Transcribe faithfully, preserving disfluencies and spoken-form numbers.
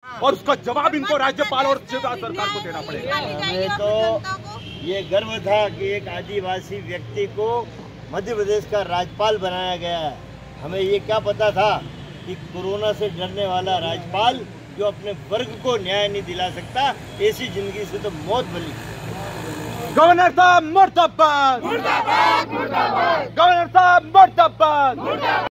और उसका जवाब इनको राज्यपाल और सरकार को देना पड़ेगा। हमें तो ये गर्व था कि एक आदिवासी व्यक्ति को मध्य प्रदेश का राज्यपाल बनाया गया है। हमें ये क्या पता था कि कोरोना से डरने वाला राज्यपाल जो अपने वर्ग को न्याय नहीं दिला सकता, ऐसी जिंदगी से तो मौत भली। गवर्नर साहब मुर्दाबाद, मुर्दाबाद, मुर्दाबाद। गवर्नर साहब मुर्दाबाद।